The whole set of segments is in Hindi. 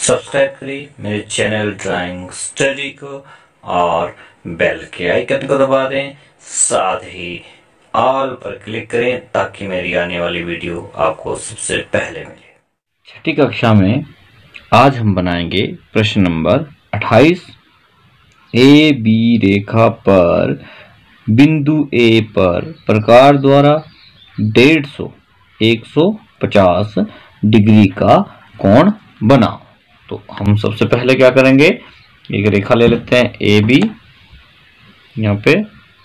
सब्सक्राइब करें मेरे चैनल ड्राइंग स्टडी को और बेल के आइकन को दबा दें, साथ ही ऑल पर क्लिक करें ताकि मेरी आने वाली वीडियो आपको सबसे पहले मिले। छठी कक्षा में आज हम बनाएंगे प्रश्न नंबर 28। ए बी रेखा पर बिंदु ए पर प्रकार द्वारा 150 डिग्री का कोण बनाओ। तो हम सबसे पहले क्या करेंगे, एक रेखा ले लेते हैं ए बी। यहाँ पे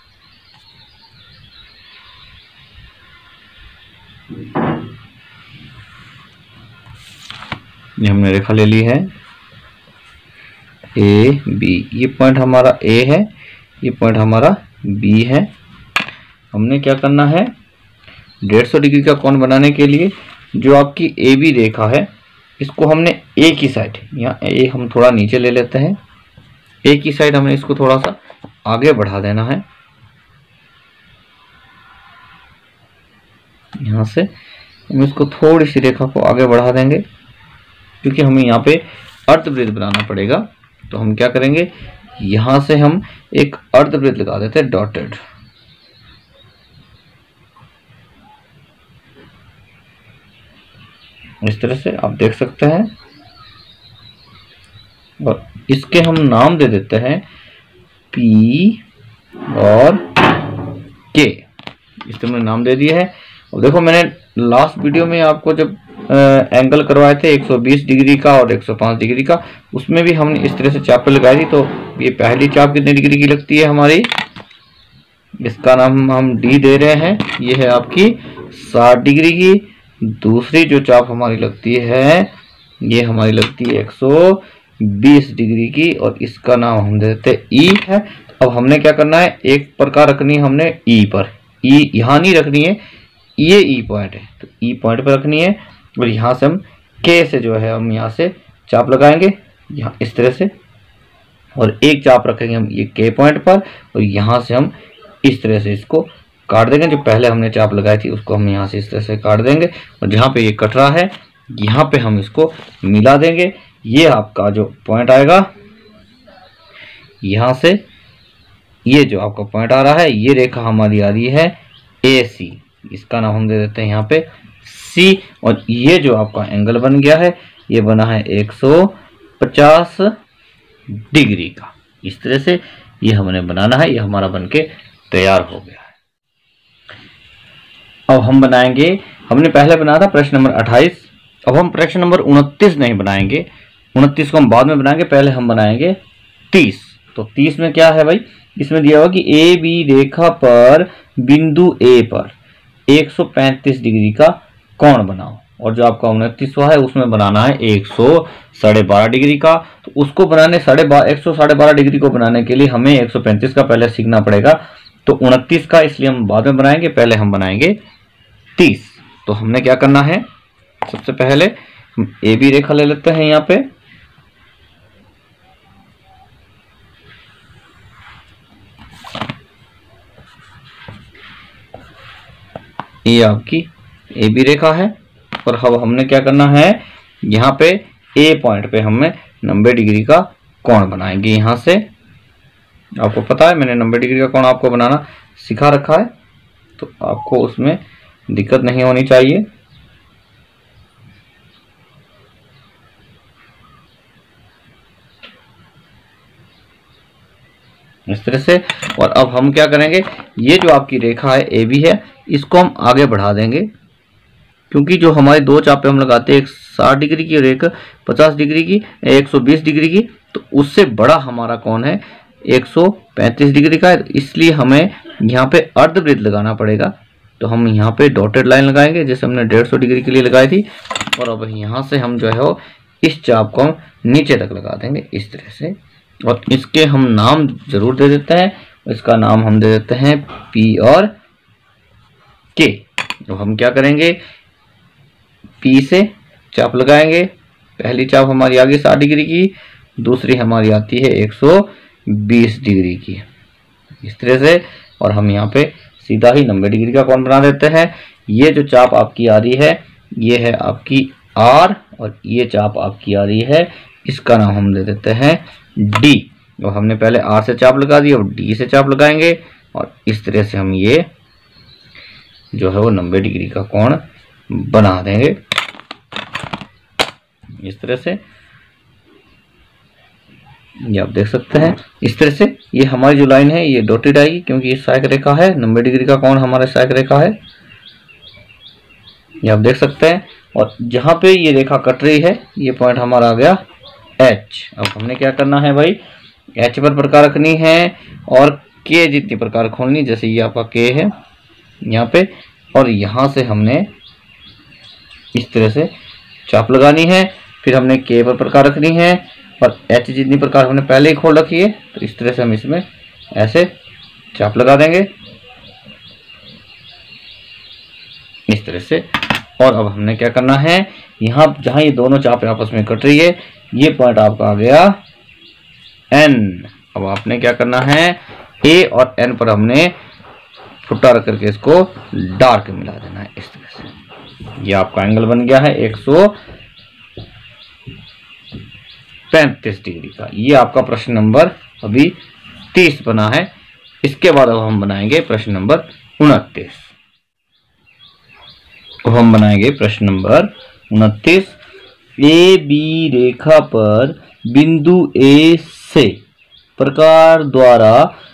ये हमने रेखा ले ली है ए बी। ये पॉइंट हमारा ए है, ये पॉइंट हमारा बी है। हमने क्या करना है, 150 डिग्री का कोण बनाने के लिए जो आपकी ए बी रेखा है इसको हमने ए की साइड, यहाँ ए हम थोड़ा नीचे ले लेते हैं, ए की साइड हमने इसको थोड़ा सा आगे बढ़ा देना है। यहाँ से हम इसको थोड़ी सी रेखा को आगे बढ़ा देंगे क्योंकि हमें यहाँ पे अर्धवृत्त बनाना पड़ेगा। तो हम क्या करेंगे, यहाँ से हम एक अर्धवृत्त लगा देते हैं डॉटेड। इस तरह से आप देख सकते हैं, और इसके हम नाम दे देते हैं पी और के। इसके हमने नाम दे दिए है। और देखो, मैंने लास्ट वीडियो में आपको जब एंगल करवाए थे 120 डिग्री का और 105 डिग्री का, उसमें भी हमने इस तरह से चाप लगाई थी। तो ये पहली चाप कितने डिग्री की लगती है हमारी, इसका नाम हम डी दे रहे हैं, ये है आपकी 60 डिग्री की। दूसरी जो चाप हमारी लगती है ये हमारी लगती है 120 डिग्री की और इसका नाम हम देते हैं ई है। अब हमने क्या करना है, एक प्रकार रखनी है हमने ई पर, ई यहाँ नहीं रखनी है, ये ई पॉइंट है तो ई पॉइंट पर रखनी है। और यहाँ से हम के से जो है हम यहाँ से चाप लगाएंगे यहाँ इस तरह से, और एक चाप रखेंगे हम ये के पॉइंट पर, और यहाँ से हम इस तरह से इसको काट देंगे। जो पहले हमने चाप लगाई थी उसको हम यहाँ से इस तरह से काट देंगे, और जहाँ पे ये कट रहा है यहाँ पे हम इसको मिला देंगे। ये आपका जो पॉइंट आएगा, यहाँ से ये जो आपका पॉइंट आ रहा है, ये रेखा हमारी आ रही है ए सी, इसका नाम हम दे देते हैं यहाँ पे सी। और ये जो आपका एंगल बन गया है ये बना है 150 डिग्री का। इस तरह से ये हमने बनाना है, ये हमारा बनके तैयार हो गया है। अब हम बनाएंगे, हमने पहले बनाया था प्रश्न नंबर 28, अब हम प्रश्न नंबर 29 नहीं बनाएंगे, 29 को हम बाद में बनाएंगे, पहले हम बनाएंगे 30। तो 30 में क्या है भाई, इसमें दिया हुआ कि ए बी रेखा पर बिंदु ए पर 135 डिग्री का कोण बनाओ। और जो आपका 29वां है उसमें बनाना है 112.5 डिग्री का। तो उसको बनाने 112 डिग्री को बनाने के लिए हमें 135 का पहले सीखना पड़ेगा। तो 29 का इसलिए हम बाद में बनाएंगे, पहले हम बनाएंगे 30। तो हमने क्या करना है, सबसे पहले हम ए बी रेखा ले लेते हैं यहाँ पे, ये आपकी ए बी रेखा है। और अब हमने क्या करना है, यहाँ पे ए पॉइंट पे हमें 90 डिग्री का कोण बनाएंगे। यहाँ से आपको पता है मैंने 90 डिग्री का कोण आपको बनाना सिखा रखा है, तो आपको उसमें दिक्कत नहीं होनी चाहिए। इस तरह से। और अब हम क्या करेंगे, ये जो आपकी रेखा है ए बी है इसको हम आगे बढ़ा देंगे, क्योंकि जो हमारी दो चापे हम लगाते हैं, एक 60 डिग्री की और एक 50 डिग्री की, 120 डिग्री की, तो उससे बड़ा हमारा कोण है 135 डिग्री का। इसलिए हमें यहाँ पे अर्धवृत्त लगाना पड़ेगा। तो हम यहाँ पे डॉटेड लाइन लगाएंगे जैसे हमने 150 डिग्री के लिए लगाई थी। और अब यहाँ से हम जो है वो इस चाप को हम नीचे तक लगा देंगे इस तरह से। और इसके हम नाम जरूर दे देते हैं, इसका नाम हम दे देते हैं पी और के। तो हम क्या करेंगे, पी से चाप लगाएंगे, पहली चाप हमारी आ गई 60 डिग्री की, दूसरी हमारी आती है 120 डिग्री की इस तरह से। और हम यहाँ पे सीधा ही 90 डिग्री का कोण बना देते हैं। ये जो चाप आपकी आ रही है ये है आपकी आर और ये चाप आपकी आ रही है इसका नाम हम दे देते हैं डी। अब हमने पहले आर से चाप लगा दी, अब डी से चाप लगाएंगे और इस तरह से हम ये जो है वो 90 डिग्री का कोण बना देंगे इस तरह से। ये आप देख सकते हैं इस तरह से। ये हमारी जो लाइन है ये डॉटेड आएगी क्योंकि ये सहायक रेखा है, 90 डिग्री का कोण हमारा सहायक रेखा है, ये आप देख सकते हैं। और जहां पे ये रेखा कट रही है ये पॉइंट हमारा आ गया एच। अब हमने क्या करना है भाई, एच पर प्रकार रखनी है और के जितनी प्रकार खोलनी, जैसे ये आपका के है यहाँ पे, और यहाँ से हमने इस तरह से चाप लगानी है। फिर हमने के पर प्रकार रखनी है और एच जितनी प्रकार हमने पहले ही खोल रखी है, तो इस तरह से हम इसमें ऐसे चाप लगा देंगे इस तरह से। और अब हमने क्या करना है, यहाँ जहां ये दोनों चापें आपस में कट रही है ये पॉइंट आपका आ गया एन। अब आपने क्या करना है, ए और एन पर हमने फुट्टा रख करके इसको डार्क मिला देना है इस तरह से। ये आपका एंगल बन गया है 135 डिग्री का। ये आपका प्रश्न नंबर अभी 30 बना है। इसके बाद अब हम बनाएंगे प्रश्न नंबर 29। अब हम बनाएंगे प्रश्न नंबर 29। ए बी रेखा पर बिंदु ए से प्रकार द्वारा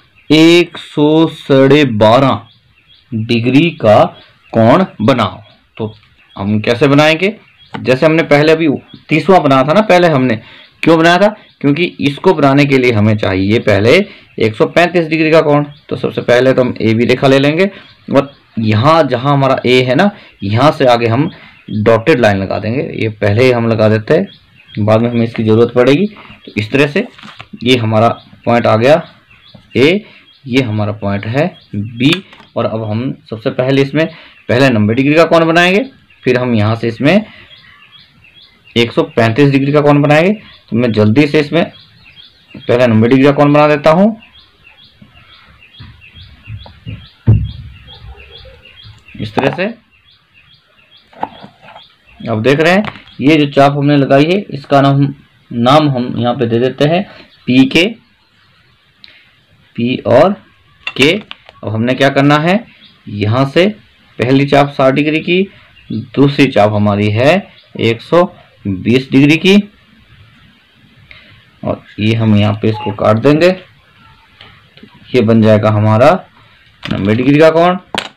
112.5 डिग्री का कोण बनाओ। तो हम कैसे बनाएंगे, जैसे हमने पहले अभी 30वां बनाया था ना, पहले हमने क्यों बनाया था, क्योंकि इसको बनाने के लिए हमें चाहिए पहले 135 डिग्री का कोण। तो सबसे पहले तो हम ए बी रेखा ले लेंगे और यहाँ जहाँ हमारा ए है ना, यहाँ से आगे हम डॉटेड लाइन लगा देंगे। ये पहले ही हम लगा देते हैं, बाद में हमें इसकी ज़रूरत पड़ेगी। तो इस तरह से ये हमारा पॉइंट आ गया ए, ये हमारा पॉइंट है बी। और अब हम सबसे पहले इसमें पहले 90 डिग्री का कोण बनाएंगे, फिर हम यहाँ से इसमें 135 डिग्री का कोण बनाएंगे। तो मैं जल्दी से इसमें पहले 90 डिग्री का कोण बना देता हूँ इस तरह से। अब देख रहे हैं ये जो चाप हमने लगाई है इसका नाम हम यहाँ पे दे देते हैं पी के, पी और के। अब हमने क्या करना है, यहाँ से पहली चाप 60 डिग्री की, दूसरी चाप हमारी है 120 डिग्री की, और ये हम यहाँ पे इसको काट देंगे। तो ये बन जाएगा हमारा 90 डिग्री का कोण।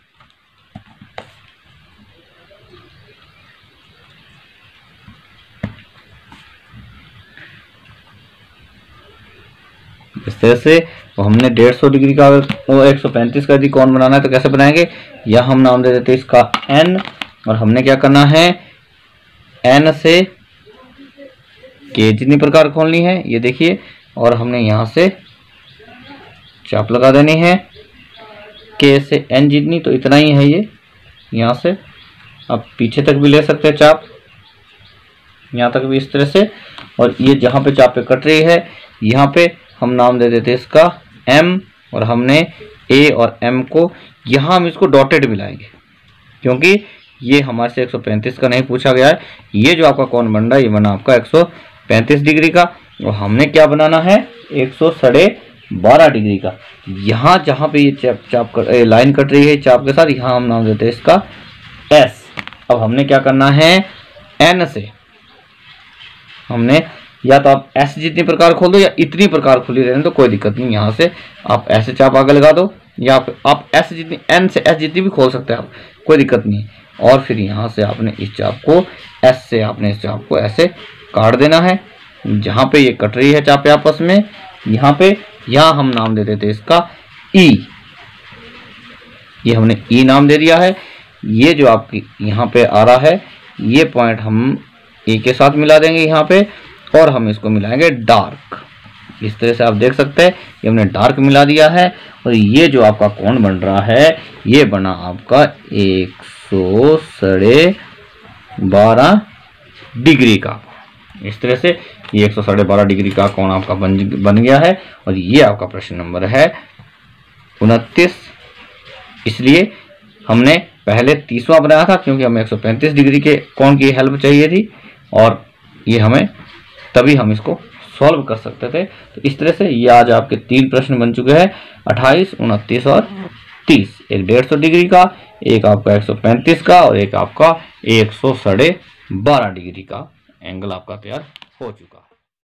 इस तरह से हमने 150 डिग्री का 135 का यदि कोण बनाना है तो कैसे बनाएंगे, या हम नाम दे देते हैं इसका एन। और हमने क्या करना है, एन से के जितनी प्रकार खोलनी है ये देखिए, और हमने यहाँ से चाप लगा देनी है के से एन जितनी, तो इतना ही है ये। यहाँ से आप पीछे तक भी ले सकते हैं चाप, यहाँ तक भी इस तरह से। और ये जहाँ पे चाप पे कट रही है यहाँ पे हम नाम दे देते हैं इसका एम, और हमने ए और एम को यहाँ हम इसको डॉटेड मिलाएंगे क्योंकि ये हमारे से 135 का नहीं पूछा गया है। ये जो आपका कोण बन रहा है ये बना आपका 135 डिग्री का, और हमने क्या बनाना है 112.5 डिग्री का। यहाँ जहाँ पे ये लाइन कट रही है चाप के साथ, यहाँ हम नाम देते हैं इसका एस। अब हमने क्या करना है, एन से हमने या तो आप एस जितनी प्रकार खोल दो या इतनी प्रकार खुली रहने तो कोई दिक्कत नहीं। यहाँ से आप ऐसे चाप आगे लगा दो, या आप एस जितनी एन से एस जितनी भी खोल सकते हैं आप, कोई दिक्कत नहीं। और फिर यहाँ से आपने इस चाप को एस से आपने इस चाप को ऐसे काट देना है जहाँ पे ये कट रही है चापें आपस में। यहाँ हम नाम दे देते इसका ई। ये हमने ई नाम दे दिया है। ये जो आपकी यहाँ पे आ रहा है ये पॉइंट हम ए के साथ मिला देंगे यहाँ पे, और हम इसको मिलाएंगे डार्क। इस तरह से आप देख सकते हैं ये हमने डार्क मिला दिया है। और ये जो आपका कोण बन रहा है ये बना आपका 112.5 डिग्री का। इस तरह से ये 112.5 डिग्री का कोण आपका बन गया है। और ये आपका प्रश्न नंबर है 29। इसलिए हमने पहले 30वां बनाया था क्योंकि हमें 135 डिग्री के कोण की हेल्प चाहिए थी, और ये हमें तभी हम इसको सॉल्व कर सकते थे। तो इस तरह से ये आज आपके 3 प्रश्न बन चुके हैं, 28, 29 और 30। एक 150 डिग्री का, एक आपका 135 का और एक आपका 112.5 डिग्री का एंगल आपका तैयार हो चुका है।